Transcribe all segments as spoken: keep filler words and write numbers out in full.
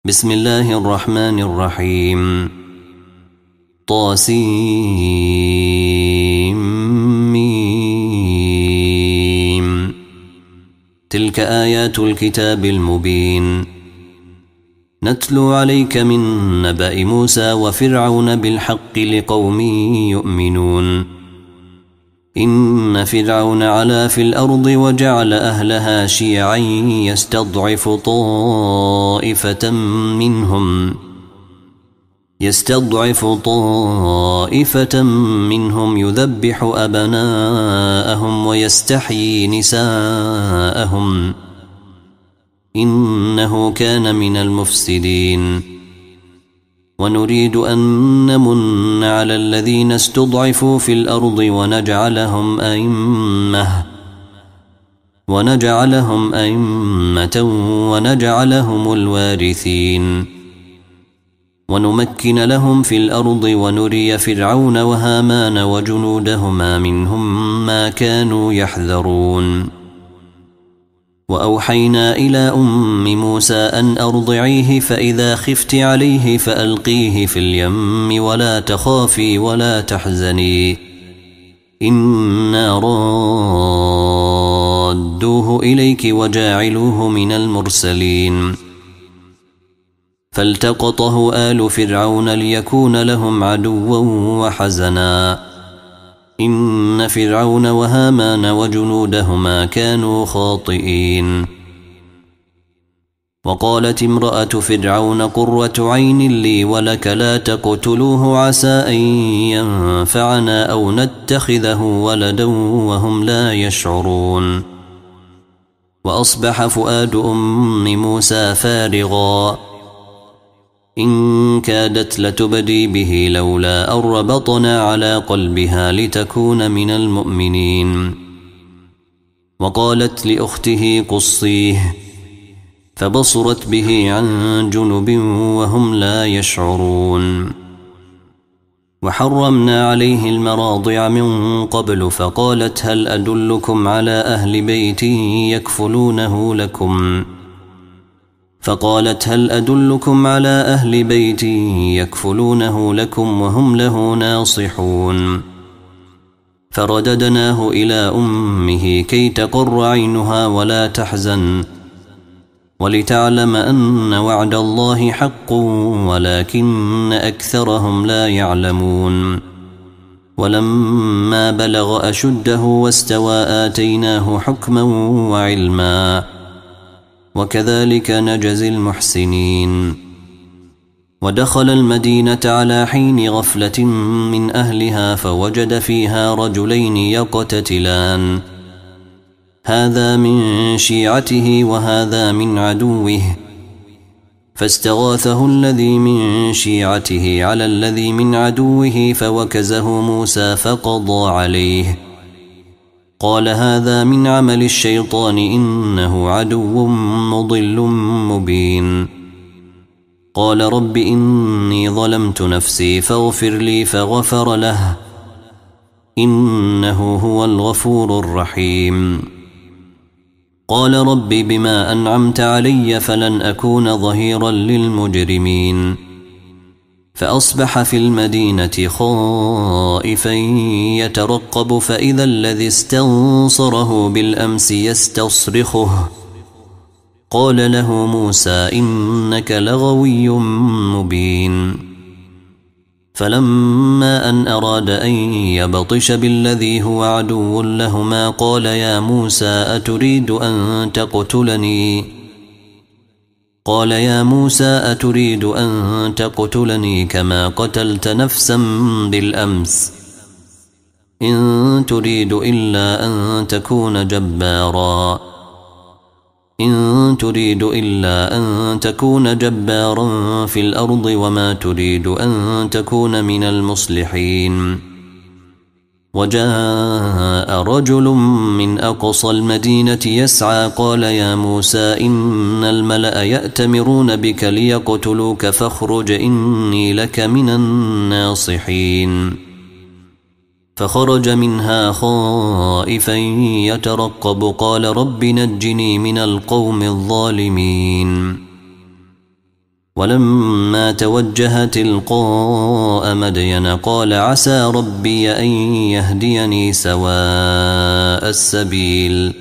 بسم الله الرحمن الرحيم. طاسيم. تلك آيات الكتاب المبين. نتلو عليك من نبأ موسى وفرعون بالحق لقوم يؤمنون. إن فرعون علا في الأرض وجعل أهلها شيعا يستضعف طائفة منهم يستضعف طائفة منهم يذبح أبناءهم ويستحيي نساءهم إنه كان من المفسدين. ونريد أن نمن على الذين استضعفوا في الأرض ونجعلهم أئمة ونجعلهم أئمة ونجعلهم الوارثين. ونمكن لهم في الأرض ونري فرعون وهامان وجنودهما منهم ما كانوا يحذرون. وأوحينا إلى أم موسى أن أرضعيه فإذا خفت عليه فألقيه في اليم ولا تخافي ولا تحزني إنا رادوه إليك وجاعلوه من المرسلين. فالتقطه آل فرعون ليكون لهم عدوا وحزنا إن فرعون وهامان وجنودهما كانوا خاطئين. وقالت امرأة فرعون قرة عين لي ولك لا تقتلوه عسى أن ينفعنا أو نتخذه ولدا وهم لا يشعرون. وأصبح فؤاد أم موسى فارغا إن كادت لتبدي به لولا أن ربطنا على قلبها لتكون من المؤمنين. وقالت لأخته قصيه فبصرت به عن جنب وهم لا يشعرون. وحرمنا عليه المراضع من قبل فقالت هل أدلكم على أهل بيت يكفلونه لكم فقالت هل أدلكم على أهل بيت يكفلونه لكم وهم له ناصحون. فرددناه إلى أمه كي تقر عينها ولا تحزن ولتعلم أن وعد الله حق ولكن أكثرهم لا يعلمون. ولما بلغ أشده واستوى آتيناه حكما وعلما وكذلك نجزي المحسنين. ودخل المدينة على حين غفلة من أهلها فوجد فيها رجلين يقتتلان هذا من شيعته وهذا من عدوه فاستغاثه الذي من شيعته على الذي من عدوه فوكزه موسى فقضى عليه قال هذا من عمل الشيطان إنه عدو مضل مبين. قال رب إني ظلمت نفسي فاغفر لي فغفر له إنه هو الغفور الرحيم. قال رب بما أنعمت علي فلن أكون ظهيرا للمجرمين. فأصبح في المدينة خائفا يترقب فإذا الذي استنصره بالأمس يستصرخه قال له موسى إنك لغوي مبين. فلما أن أراد أن يبطش بالذي هو عدو لهما قال يا موسى أتريد أن تقتلني قال يا موسى أتريد أن تقتلني كما قتلت نفسا بالأمس إن تريد إلا أن تكون جبارا إن تريد إلا أن تكون جبارا في الأرض وما تريد أن تكون من المصلحين. وجاء رجل من أقصى المدينة يسعى قال يا موسى إن الملأ يأتمرون بك ليقتلوك فاخرج إني لك من الناصحين. فخرج منها خائفا يترقب قال رب نجني من القوم الظالمين. ولما توجه تلقاء مدين قال عسى ربي أن يهديني سواء السبيل.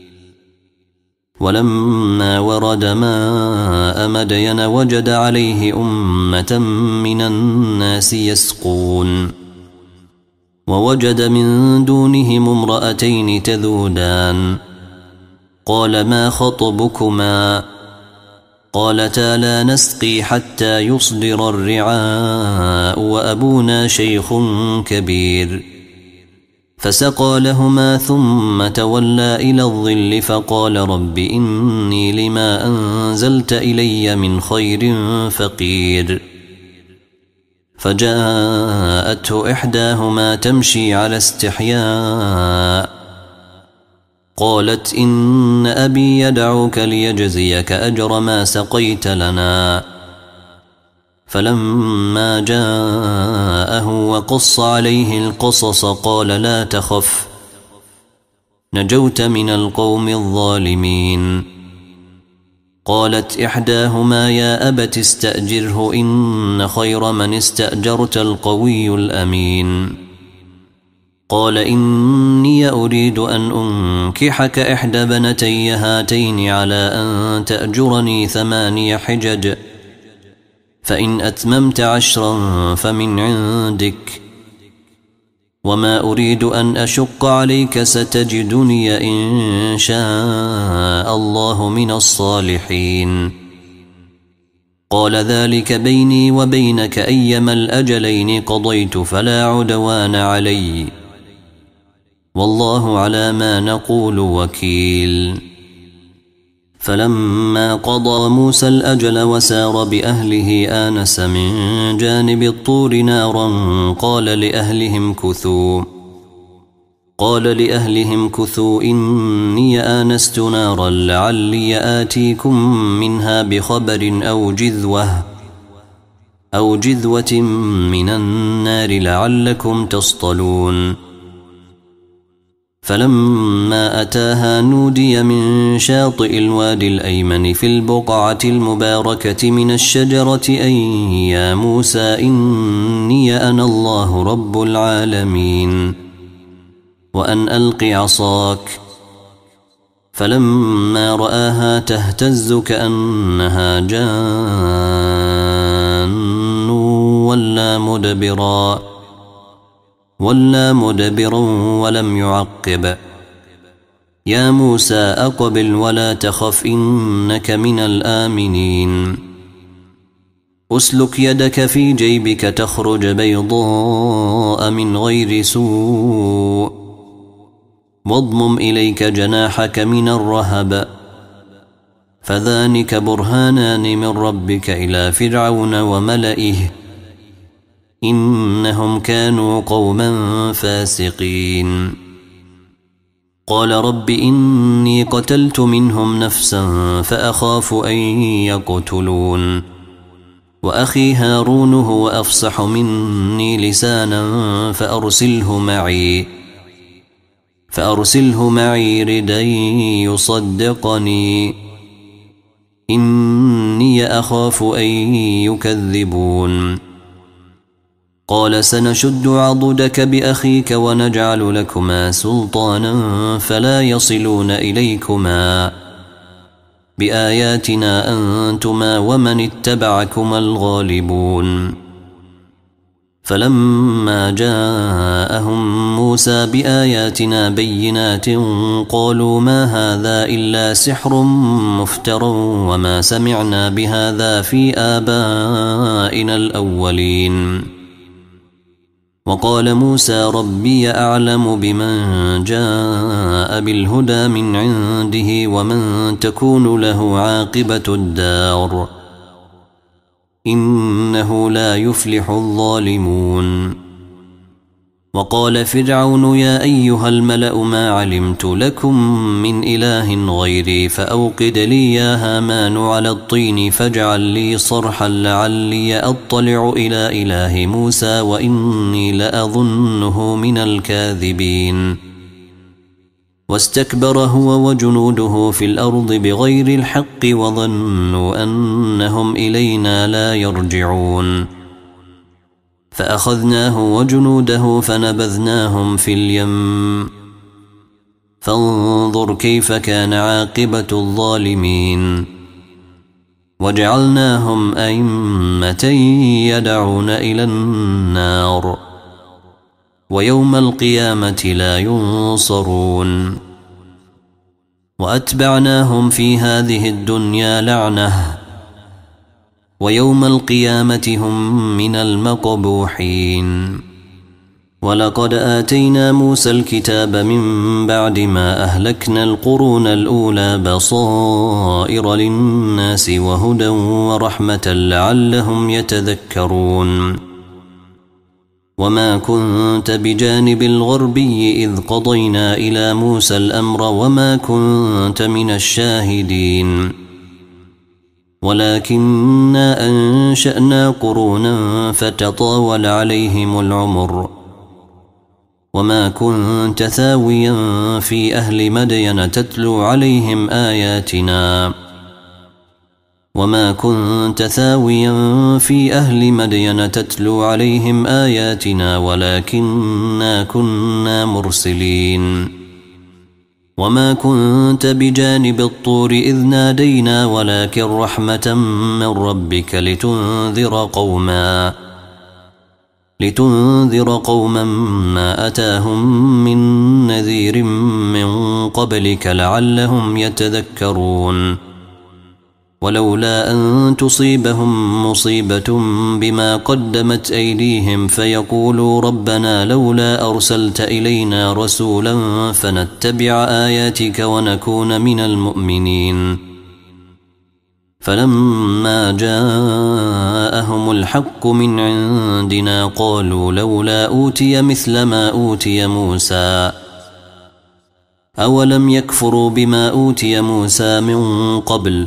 ولما ورد ماء مدين وجد عليه أمة من الناس يسقون، ووجد من دونهم امرأتين تذودان، قال ما خطبكما؟ قالتا لا نسقي حتى يصدر الرعاء وأبونا شيخ كبير. فسقى لهما ثم تولى إلى الظل فقال رب إني لما أنزلت إلي من خير فقير. فجاءته إحداهما تمشي على استحياء قالت إن أبي يدعوك ليجزيك أجر ما سقيت لنا. فلما جاءه وقص عليه القصص قال لا تخف نجوت من القوم الظالمين. قالت إحداهما يا أبت استأجره إن خير من استأجرت القوي الأمين. قال إني أريد أن أنكحك إحدى بنتي هاتين على أن تأجرني ثماني حجج، فإن أتممت عشرا فمن عندك، وما أريد أن أشق عليك ستجدني إن شاء الله من الصالحين. قال ذلك بيني وبينك أيما الأجلين قضيت فلا عدوان علي، والله على ما نقول وكيل. فلما قضى موسى الأجل وسار بأهله آنس من جانب الطور نارا قال لأهلهم كثوا قال لأهلهم كثوا إني آنست نارا لعلي آتيكم منها بخبر أو جذوة أو جذوة من النار لعلكم تصطلون. فلما أتاها نودي من شاطئ الوادي الأيمن في البقعة المباركة من الشجرة أن يا موسى إني أنا الله رب العالمين وأن ألق عصاك. فلما رآها تهتز كأنها جان ولا مدبرا ولا مدبرا ولم يعقب. يا موسى أقبل ولا تخف إنك من الآمنين. أسلك يدك في جيبك تخرج بيضاء من غير سوء واضمم إليك جناحك من الرهب فذلك برهانان من ربك إلى فرعون وملئه إنهم كانوا قوما فاسقين. قال رب إني قتلت منهم نفسا فأخاف أن يقتلون وأخي هارون هو أفصح مني لسانا فأرسله معي فأرسله معي ردا يصدقني إني أخاف أن يكذبون. قال سنشد عضدك بأخيك ونجعل لكما سلطانا فلا يصلون إليكما بآياتنا أنتما ومن اتبعكما الغالبون. فلما جاءهم موسى بآياتنا بينات قالوا ما هذا إلا سحر مفتر وما سمعنا بهذا في آبائنا الأولين. وقال موسى ربي أعلم بمن جاء بالهدى من عنده ومن تكون له عاقبة الدار إنه لا يفلح الظالمون. وقال فرعون يا أيها الملأ ما علمت لكم من إله غيري فأوقد لي يا هامان على الطين فاجعل لي صرحا لعلي أطلع إلى إله موسى وإني لأظنه من الكاذبين. واستكبر هو وجنوده في الأرض بغير الحق وظنوا أنهم إلينا لا يرجعون فأخذناه وجنوده فنبذناهم في اليم فانظر كيف كان عاقبة الظالمين وجعلناهم أئمة يدعون إلى النار ويوم القيامة لا ينصرون وأتبعناهم في هذه الدنيا لعنة ويوم القيامة هم من المقبوحين ولقد آتينا موسى الكتاب من بعد ما أهلكنا القرون الأولى بصائر للناس وهدى ورحمة لعلهم يتذكرون وما كنت بجانب الغربي إذ قضينا إلى موسى الأمر وما كنت من الشاهدين ولكننا أنشأنا قرونا فتطاول عليهم العمر وما كنت ثاويا في أهل مدين تتلو عليهم آياتنا وما كنت ثاويا في أهل مدين تتلو عليهم آياتنا ولكننا كنا مرسلين وما كنت بجانب الطور إذ نادينا ولكن رحمة من ربك لتنذر قوما لتنذر قوما ما أتاهم من نذير من قبلك لعلهم يتذكرون ولولا أن تصيبهم مصيبة بما قدمت أيديهم فيقولوا ربنا لولا أرسلت إلينا رسولا فنتبع آياتك ونكون من المؤمنين فلما جاءهم الحق من عندنا قالوا لولا أوتي مثل ما أوتي موسى أولم يكفروا بما أوتي موسى من قبل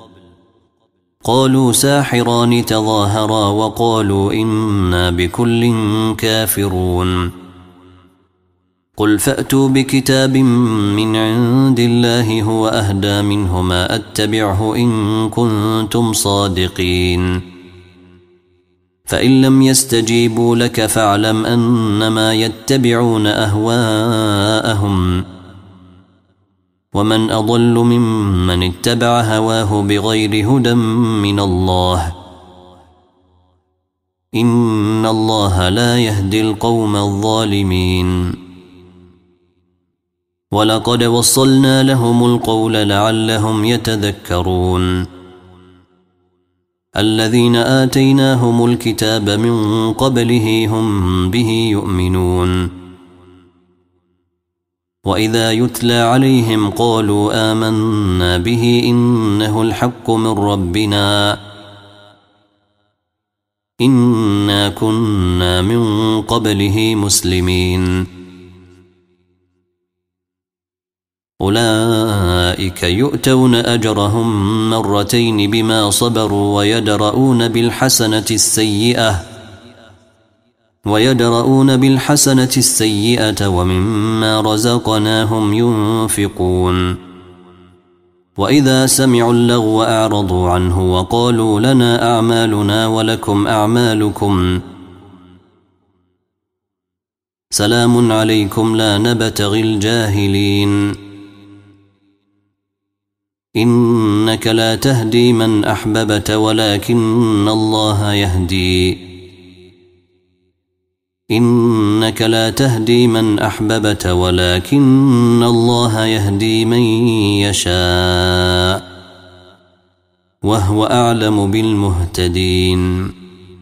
قالوا ساحران تظاهرا وقالوا إنا بكل كافرون قل فأتوا بكتاب من عند الله هو أهدى منهما أتبعه إن كنتم صادقين فإن لم يستجيبوا لك فاعلم أنما يتبعون أهواءهم ومن أضل ممن اتبع هواه بغير هدى من الله إن الله لا يهدي القوم الظالمين ولقد وصلنا لهم القول لعلهم يتذكرون الذين آتيناهم الكتاب من قبله هم به يؤمنون وإذا يتلى عليهم قالوا آمنا به إنه الحق من ربنا إنا كنا من قبله مسلمين أولئك يؤتون أجرهم مرتين بما صبروا ويدرؤون بالحسنة السيئة ويدرؤون بالحسنة السيئة ومما رزقناهم ينفقون وإذا سمعوا اللغو أعرضوا عنه وقالوا لنا أعمالنا ولكم أعمالكم سلام عليكم لا نبتغي الجاهلين إنك لا تهدي من أحببت ولكن الله يهدي إنك لا تهدي من أحببت ولكن الله يهدي من يشاء وهو أعلم بالمهتدين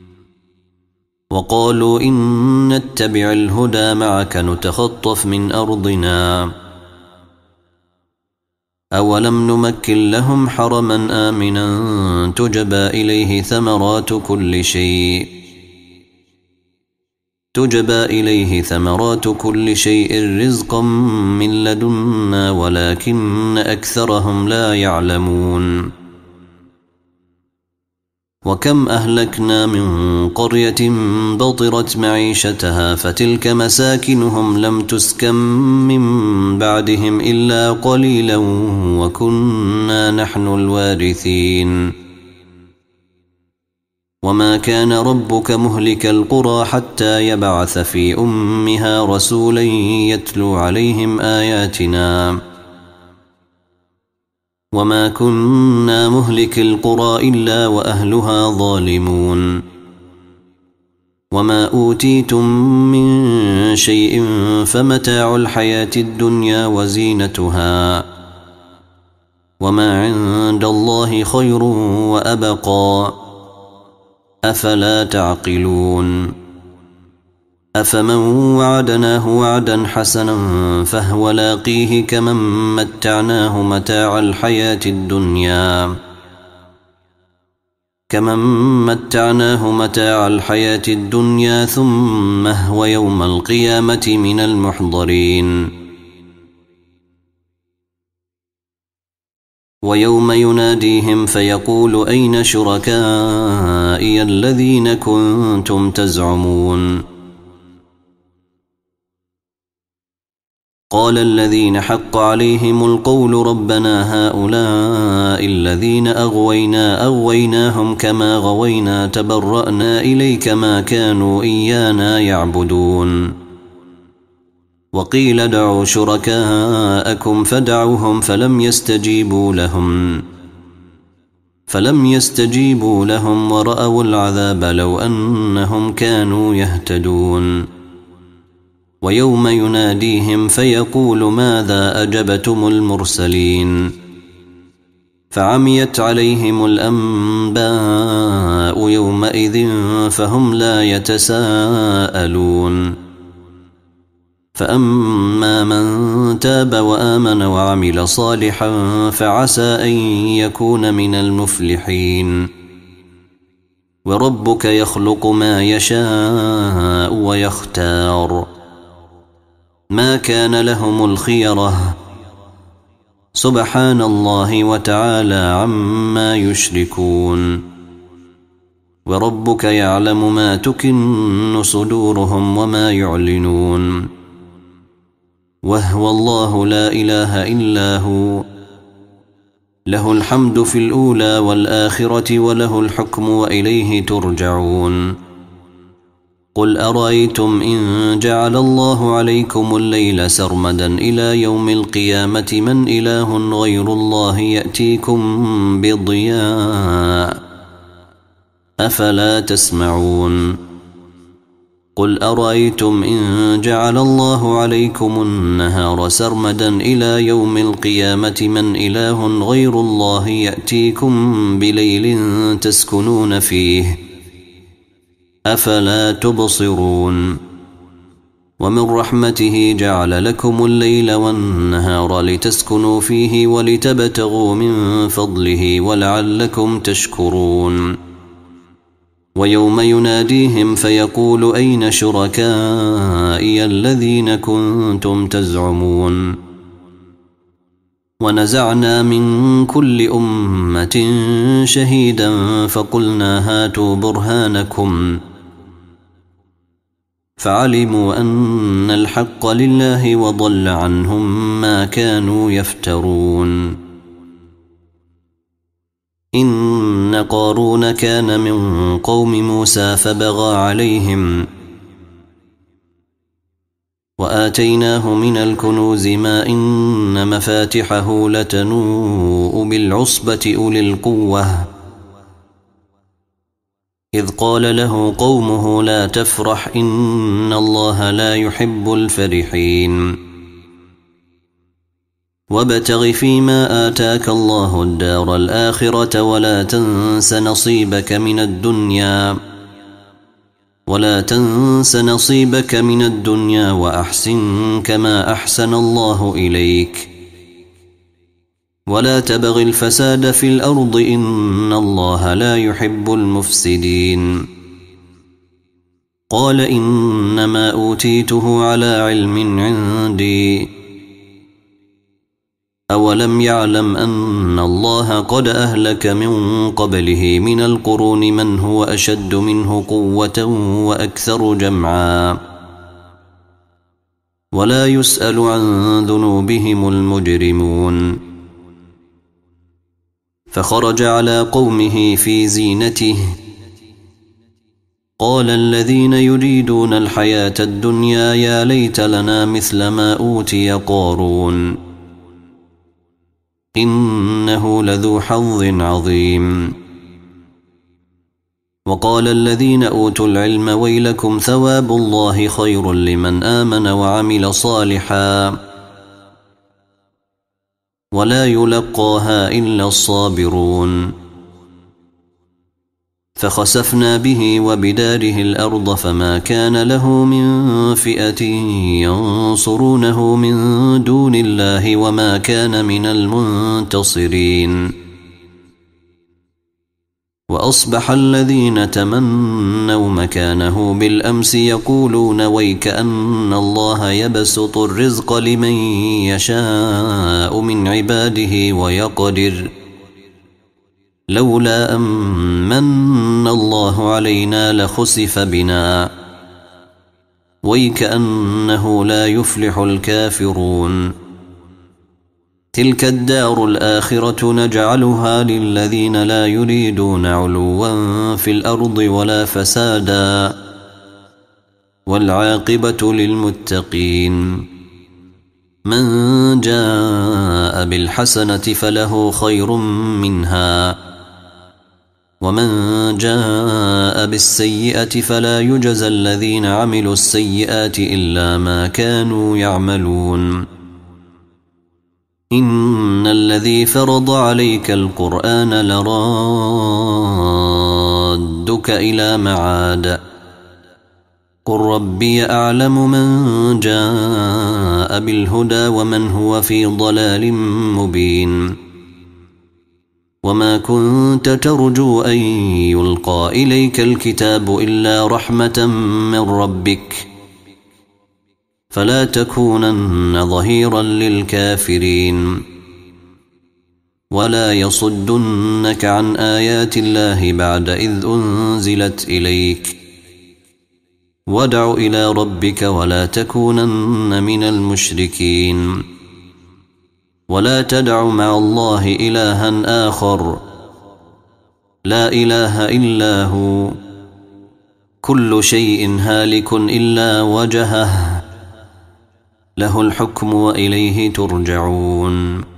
وقالوا إن نتبع الهدى معك نتخطف من أرضنا أولم نمكن لهم حرما آمنا تجبى إليه ثمرات كل شيء تجبى إليه ثمرات كل شيء رزقا من لدنا ولكن أكثرهم لا يعلمون وكم أهلكنا من قرية بطرت معيشتها فتلك مساكنهم لم تسكن من بعدهم إلا قليلا وكنا نحن الوارثين وما كان ربك مهلك القرى حتى يبعث في أمها رسولا يتلو عليهم آياتنا وما كنا مهلك القرى إلا وأهلها ظالمون وما أوتيتم من شيء فمتاع الحياة الدنيا وزينتها وما عند الله خير وأبقى أفلا تعقلون أفمن وعدناه وعدا حسنا فهو لاقيه كمن متعناه متاع الحياة الدنيا كمن متعناه متاع الحياة الدنيا ثم هو يوم القيامة من المحضرين ويوم يناديهم فيقول أين شركائي الذين كنتم تزعمون قال الذين حق عليهم القول ربنا هؤلاء الذين أغوينا أغويناهم كما غوينا تبرأنا إليك ما كانوا إيانا يعبدون وقيل دعوا شركاءكم فدعوهم فلم يستجيبوا لهم فلم يستجيبوا لهم ورأوا العذاب لو أنهم كانوا يهتدون ويوم يناديهم فيقول ماذا أجبتم المرسلين فعميت عليهم الأنباء يومئذ فهم لا يتساءلون فأما من تاب وآمن وعمل صالحا فعسى أن يكون من المفلحين وربك يخلق ما يشاء ويختار ما كان لهم الخيرة سبحان الله وتعالى عما يشركون وربك يعلم ما تكن صدورهم وما يعلنون وهو الله لا إله إلا هو له الحمد في الأولى والآخرة وله الحكم وإليه ترجعون قل أرأيتم إن جعل الله عليكم الليل سرمدا إلى يوم القيامة من إله غير الله يأتيكم بضياء أفلا تسمعون قل أرأيتم إن جعل الله عليكم النهار سرمدا إلى يوم القيامة من إله غير الله يأتيكم بليل تسكنون فيه أفلا تبصرون ومن رحمته جعل لكم الليل والنهار لتسكنوا فيه ولتبتغوا من فضله ولعلكم تشكرون ويوم يناديهم فيقول أين شركائي الذين كنتم تزعمون ونزعنا من كل أمة شهيدا فقلنا هاتوا برهانكم فعلموا أن الحق لله وضل عنهم ما كانوا يفترون إن قارون كان من قوم موسى فبغى عليهم وآتيناه من الكنوز ما إن مفاتحه لتنوء بالعصبة أولي القوة إذ قال له قومه لا تفرح إن الله لا يحب الفرحين وابتغ فيما آتاك الله الدار الآخرة ولا تنس نصيبك من الدنيا ولا تنس نصيبك من الدنيا وأحسن كما أحسن الله إليك ولا تبغ الفساد في الأرض إن الله لا يحب المفسدين قال إنما أوتيته على علم عندي أولم يعلم أن إن الله قد أهلك من قبله من القرون من هو أشد منه قوة وأكثر جمعا ولا يسأل عن ذنوبهم المجرمون. فخرج على قومه في زينته قال الذين يريدون الحياة الدنيا يا ليت لنا مثل ما أوتي قارون إنه لذو حظ عظيم. وقال الذين أوتوا العلم ويلكم ثواب الله خير لمن آمن وعمل صالحا ولا يلقاها إلا الصابرون. فخسفنا به وبداره الأرض فما كان له من فئة ينصرونه من دون الله وما كان من المنتصرين. وأصبح الذين تمنوا مكانه بالأمس يقولون ويك أن الله يبسط الرزق لمن يشاء من عباده ويقدر لولا أمن الله علينا لخسف بنا ويك أنه لا يفلح الكافرون. تلك الدار الآخرة نجعلها للذين لا يريدون علوا في الأرض ولا فسادا والعاقبة للمتقين. من جاء بالحسنة فله خير منها ومن جاء بالسيئة فلا يجزى الذين عملوا السيئات إلا ما كانوا يعملون. إن الذي فرض عليك القرآن لرادك إلى معاد قل ربي أعلم من جاء بالهدى ومن هو في ضلال مبين. وما كنت ترجو أن يلقى إليك الكتاب إلا رحمة من ربك فلا تكونن ظهيرا للكافرين ولا يصدنك عن آيات الله بعد إذ أنزلت إليك وادع إلى ربك ولا تكونن من المشركين. ولا تدع مع الله إلها آخر لا إله إلا هو كل شيء هالك إلا وجهه له الحكم وإليه ترجعون.